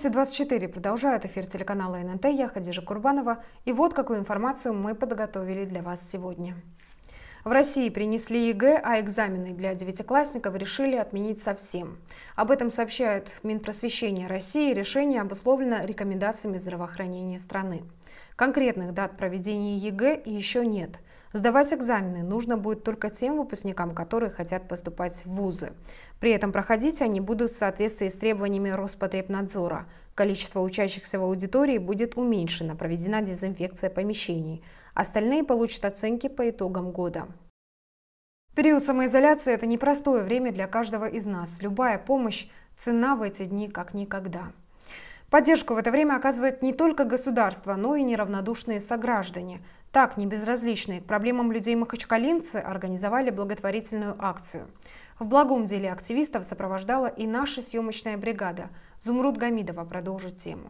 12:24 продолжает эфир телеканала ННТ. Я Хадижа Курбанова. И вот какую информацию мы подготовили для вас сегодня. В России принесли ЕГЭ, а экзамены для девятиклассников решили отменить совсем. Об этом сообщает Минпросвещение России. Решение обусловлено рекомендациями здравоохранения страны. Конкретных дат проведения ЕГЭ еще нет. Сдавать экзамены нужно будет только тем выпускникам, которые хотят поступать в вузы. При этом проходить они будут в соответствии с требованиями Роспотребнадзора. Количество учащихся в аудитории будет уменьшено, проведена дезинфекция помещений. Остальные получат оценки по итогам года. Период самоизоляции – это непростое время для каждого из нас. Любая помощь ценна в эти дни как никогда. Поддержку в это время оказывает не только государство, но и неравнодушные сограждане. Так, небезразличные к проблемам людей махачкалинцы организовали благотворительную акцию. В благом деле активистов сопровождала и наша съемочная бригада. Зумруд Гамидова продолжит тему.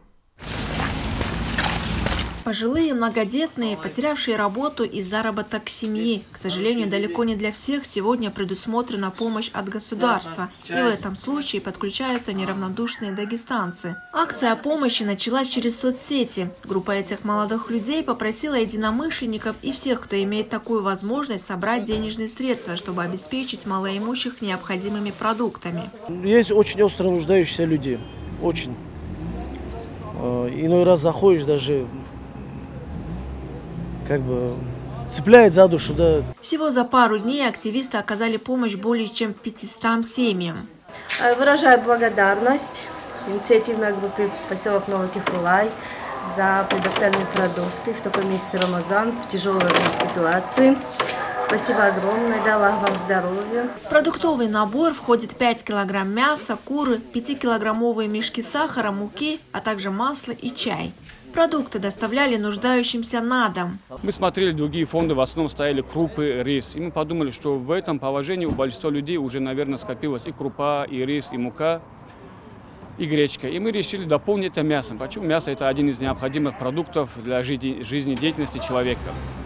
Пожилые, многодетные, потерявшие работу и заработок семьи. К сожалению, далеко не для всех сегодня предусмотрена помощь от государства. И в этом случае подключаются неравнодушные дагестанцы. Акция помощи началась через соцсети. Группа этих молодых людей попросила единомышленников и всех, кто имеет такую возможность, собрать денежные средства, чтобы обеспечить малоимущих необходимыми продуктами. Есть очень остро нуждающиеся люди. Очень. Иной раз заходишь даже... цепляет за душу, да. Всего за пару дней активисты оказали помощь более чем 500 семьям. Выражаю благодарность инициативной группе «Поселок Новый Кефулай» за предоставленные продукты в такой месяц Рамазан, в тяжелой ситуации. Спасибо огромное, дай Аллах вам здоровья. В продуктовый набор входит 5 килограмм мяса, куры, 5-килограммовые мешки сахара, муки, а также масло и чай. Продукты доставляли нуждающимся на дом. Мы смотрели другие фонды, в основном стояли крупы, рис. И мы подумали, что в этом положении у большинства людей уже, наверное, скопилось и крупа, и рис, и мука, и гречка. И мы решили дополнить это мясом. Почему? Мясо – это один из необходимых продуктов для жизнедеятельности человека.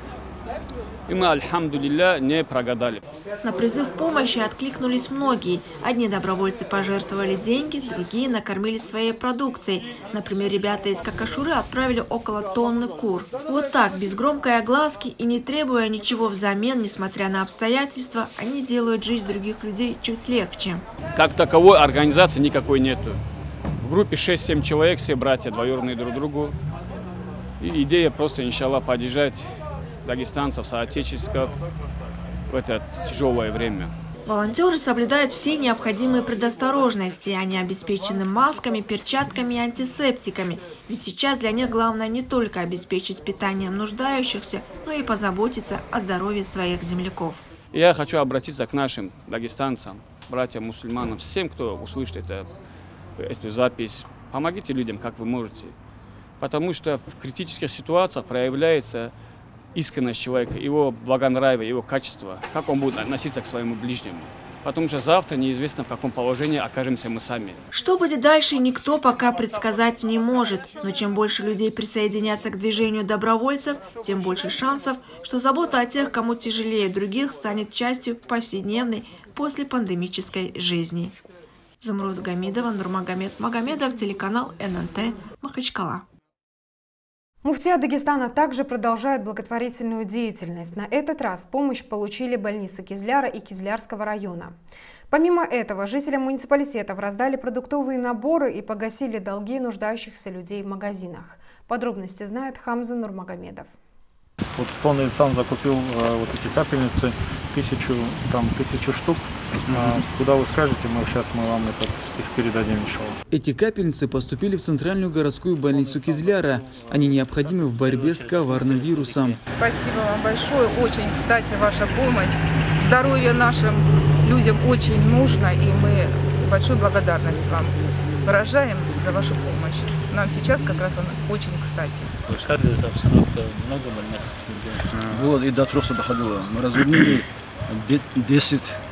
И мы, альхамдулилля, не прогадали. На призыв помощи откликнулись многие. Одни добровольцы пожертвовали деньги, другие накормили своей продукцией. Например, ребята из Какашуры отправили около тонны кур. Вот так, без громкой огласки и не требуя ничего взамен, несмотря на обстоятельства, они делают жизнь других людей чуть легче. Как таковой организации никакой нету. В группе 6-7 человек, все братья двоюродные друг другу. И идея просто, иншаллах, поддержать дагестанцев, соотечественников в это тяжелое время. Волонтеры соблюдают все необходимые предосторожности. Они обеспечены масками, перчатками и антисептиками. Ведь сейчас для них главное не только обеспечить питанием нуждающихся, но и позаботиться о здоровье своих земляков. Я хочу обратиться к нашим дагестанцам, братьям, мусульманам, всем, кто услышит эту запись. Помогите людям, как вы можете. Потому что в критических ситуациях проявляется искренность человека, его благонравие, его качество, как он будет относиться к своему ближнему. Потому что завтра неизвестно, в каком положении окажемся мы сами. Что будет дальше, никто пока предсказать не может. Но чем больше людей присоединятся к движению добровольцев, тем больше шансов, что забота о тех, кому тяжелее других, станет частью повседневной послепандемической жизни. Зумруд Гамидова, Нурмагомед Магомедов, телеканал ННТ, Махачкала. Муфтия Дагестана также продолжает благотворительную деятельность. На этот раз помощь получили больницы Кизляра и Кизлярского района. Помимо этого, жителям муниципалитетов раздали продуктовые наборы и погасили долги нуждающихся людей в магазинах. Подробности знает Хамза Нурмагомедов. Вот Спонный сам закупил вот эти капельницы, 1000 штук. Куда вы скажете, мы вам их передадим, иншаллах. Эти капельницы поступили в центральную городскую больницу Кизляра. Они необходимы в борьбе с коварным вирусом. Спасибо вам большое. Очень, кстати, ваша помощь. Здоровье нашим людям очень нужно, и мы большую благодарность вам выражаем за вашу помощь. Нам сейчас как раз она очень кстати. Складывается обстановка, много больных людей. Вот, и до 300 доходило. Мы разводили 10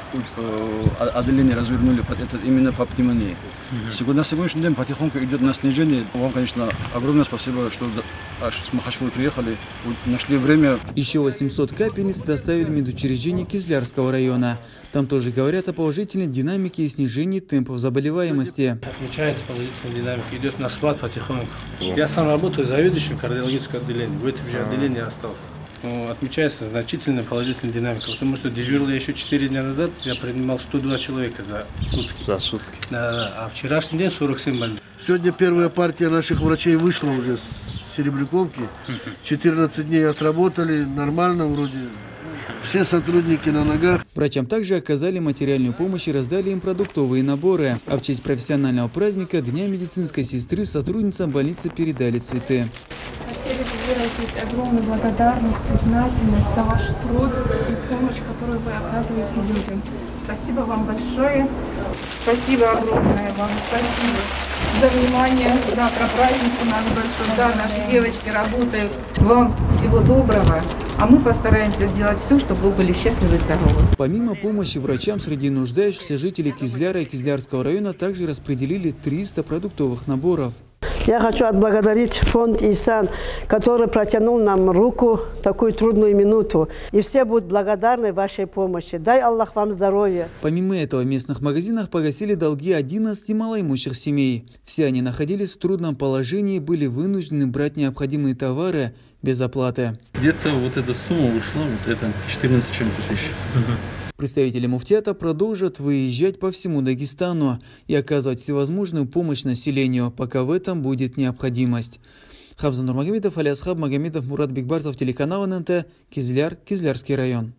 отделение развернули именно по пневмонии. На сегодняшний день потихоньку идет на снижение. Вам, конечно, огромное спасибо, что с Махачкалы приехали, нашли время. Еще 800 капельниц доставили в медучреждение Кизлярского района. Там тоже говорят о положительной динамике и снижении темпов заболеваемости. Отмечается положительная динамика, идет на спад потихоньку. Я сам работаю заведующим кардиологического отделения, в этом же отделении остался. Отмечается значительная положительная динамика, потому что дежурил я еще 4 дня назад, я принимал 102 человека за сутки. А вчерашний день 47 больных. Сегодня первая партия наших врачей вышла уже с Серебряковки. 14 дней отработали, нормально вроде. Все сотрудники на ногах. Врачам также оказали материальную помощь и раздали им продуктовые наборы. А в честь профессионального праздника Дня медицинской сестры сотрудницам больницы передали цветы. Хотели бы выразить огромную благодарность, признательность за ваш труд и помощь, которую вы оказываете людям. Спасибо вам большое. Спасибо огромное вам. Спасибо за внимание. Завтра праздник у нас большой. Да, наши девочки работают. Вам всего доброго. А мы постараемся сделать все, чтобы вы были счастливы и здоровы. Помимо помощи врачам, среди нуждающихся жителей Кизляра и Кизлярского района также распределили 300 продуктовых наборов. Я хочу отблагодарить фонд «Исан», который протянул нам руку в такую трудную минуту. И все будут благодарны вашей помощи. Дай Аллах вам здоровья. Помимо этого, в местных магазинах погасили долги 11 малоимущих семей. Все они находились в трудном положении и были вынуждены брать необходимые товары без оплаты. Где-то вот эта сумма вышла, вот это 14 чем-то тысяч. Представители муфтиата продолжат выезжать по всему Дагестану и оказывать всевозможную помощь населению, пока в этом будет необходимость. Хавзан Нурмагомедов, Алиасхаб Магомедов, Мурат Бекбарзов, телеканал ННТ, Кизляр, Кизлярский район.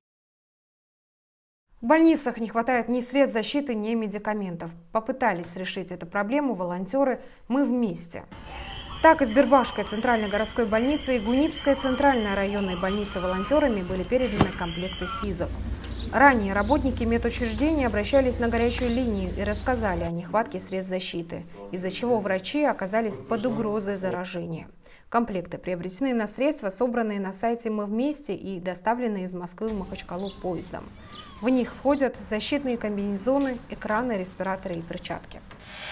В больницах не хватает ни средств защиты, ни медикаментов. Попытались решить эту проблему волонтеры «Мы вместе». Так, из Бербашской центральной городской больницы и Гунипской центральной районной больницы волонтерами были переданы комплекты СИЗов. Ранее работники медучреждения обращались на горячую линию и рассказали о нехватке средств защиты, из-за чего врачи оказались под угрозой заражения. Комплекты приобретены на средства, собранные на сайте «Мы вместе» и доставленные из Москвы в Махачкалу поездом. В них входят защитные комбинезоны, экраны, респираторы и перчатки.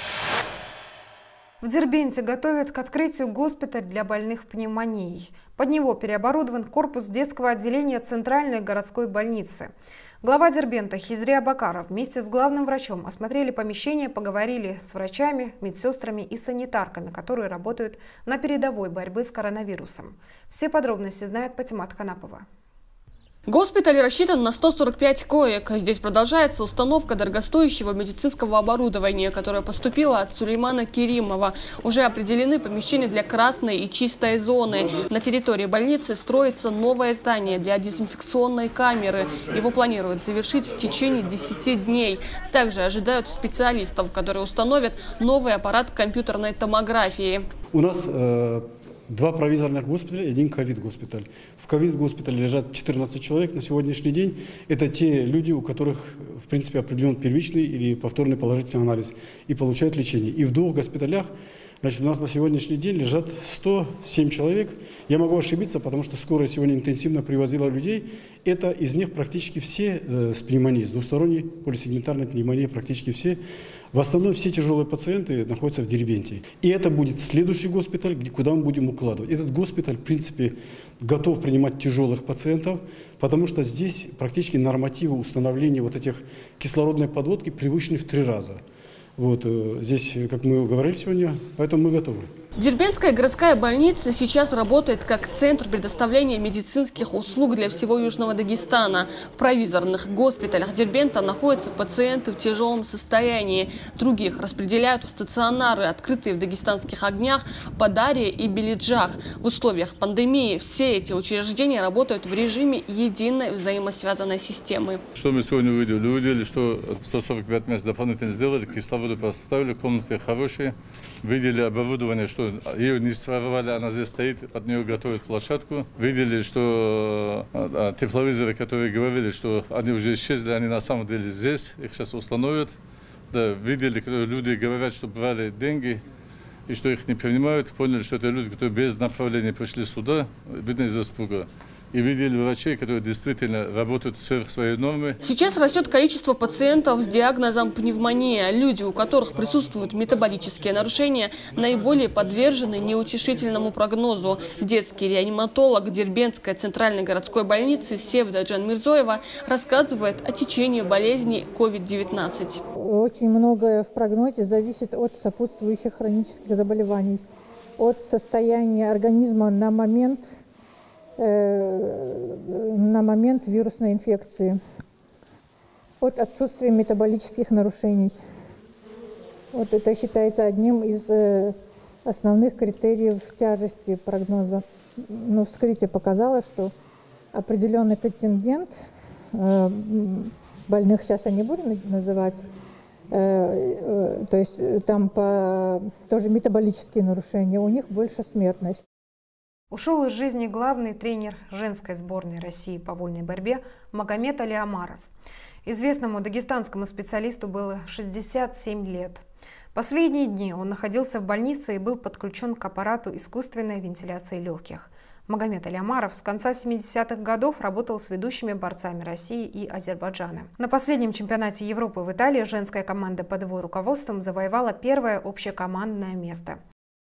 В Дербенте готовят к открытию госпиталь для больных пневмонией. Под него переоборудован корпус детского отделения Центральной городской больницы. Глава Дербента Хизри Абакаров вместе с главным врачом осмотрели помещение, поговорили с врачами, медсестрами и санитарками, которые работают на передовой борьбы с коронавирусом. Все подробности знает Патимат Ханапова. Госпиталь рассчитан на 145 коек. Здесь продолжается установка дорогостоящего медицинского оборудования, которое поступило от Сулеймана Керимова. Уже определены помещения для красной и чистой зоны. На территории больницы строится новое здание для дезинфекционной камеры. Его планируют завершить в течение 10 дней. Также ожидают специалистов, которые установят новый аппарат компьютерной томографии. У нас 2 провизорных госпиталя и 1 ковид-госпиталь. В ковид-госпитале лежат 14 человек на сегодняшний день. Это те люди, у которых, в принципе, определен первичный или повторный положительный анализ и получают лечение. И в 2 госпиталях, значит, у нас на сегодняшний день лежат 107 человек. Я могу ошибиться, потому что скорая сегодня интенсивно привозила людей. Это из них практически все с пневмонией, с двусторонней полисегментарной пневмонией, практически все. В основном все тяжелые пациенты находятся в Дербенте. И это будет следующий госпиталь, куда мы будем укладывать. Этот госпиталь, в принципе, готов принимать тяжелых пациентов, потому что здесь практически нормативы установления вот этих кислородной подводки превышены в 3 раза. Вот здесь, как мы говорили сегодня, поэтому мы готовы. Дербентская городская больница сейчас работает как центр предоставления медицинских услуг для всего Южного Дагестана. В провизорных госпиталях Дербента находятся пациенты в тяжелом состоянии. Других распределяют в стационары, открытые в дагестанских огнях, Падаре и Белиджах. В условиях пандемии все эти учреждения работают в режиме единой взаимосвязанной системы. Что мы сегодня увидели? Увидели, что 145 мест дополнительно сделали, кислороды поставили, комнаты хорошие. Видели оборудование, что ее не своровали, она здесь стоит, под нее готовят площадку. Видели, что тепловизоры, которые говорили, что они уже исчезли, они на самом деле здесь, их сейчас установят. Да, видели, люди говорят, что брали деньги и что их не принимают. Поняли, что это люди, которые без направления пришли сюда, видно из испуга. и видели врачей, которые действительно работают сверх своей нормы. Сейчас растет количество пациентов с диагнозом пневмония. Люди, у которых присутствуют метаболические нарушения, наиболее подвержены неутешительному прогнозу. Детский реаниматолог Дербентской центральной городской больницы Севда Джанмирзоева рассказывает о течении болезни COVID-19. Очень многое в прогнозе зависит от сопутствующих хронических заболеваний, от состояния организма на момент вирусной инфекции, от отсутствия метаболических нарушений. Вот это считается одним из основных критериев тяжести прогноза. Но вскрытие показало, что определенный контингент больных, сейчас я не буду называть, то есть там тоже метаболические нарушения, у них больше смертность. Ушел из жизни главный тренер женской сборной России по вольной борьбе Магомед Али Омаров. Известному дагестанскому специалисту было 67 лет. Последние дни он находился в больнице и был подключен к аппарату искусственной вентиляции легких. Магомед Али Омаров с конца 70-х годов работал с ведущими борцами России и Азербайджана. На последнем чемпионате Европы в Италии женская команда под его руководством завоевала первое общекомандное место.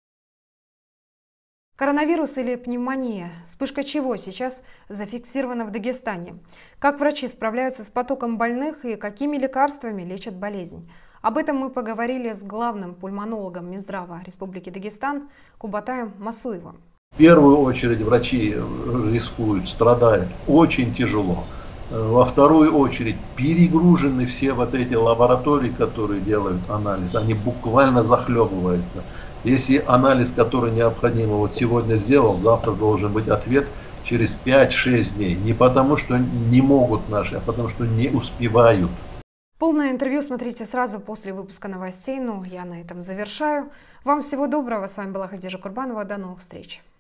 Коронавирус или пневмония? Вспышка чего сейчас зафиксирована в Дагестане? Как врачи справляются с потоком больных и какими лекарствами лечат болезнь? Об этом мы поговорили с главным пульмонологом Минздрава Республики Дагестан Кубатаем Масуевым. В первую очередь врачи рискуют, страдают очень тяжело. Во вторую очередь перегружены все вот эти лаборатории, которые делают анализ. Они буквально захлебываются. Если анализ, который необходимо вот сегодня сделал, завтра должен быть ответ через 5-6 дней. Не потому, что не могут наши, а потому, что не успевают. Полное интервью смотрите сразу после выпуска новостей. Ну, я на этом завершаю. Вам всего доброго. С вами была Хадижа Курбанова. До новых встреч.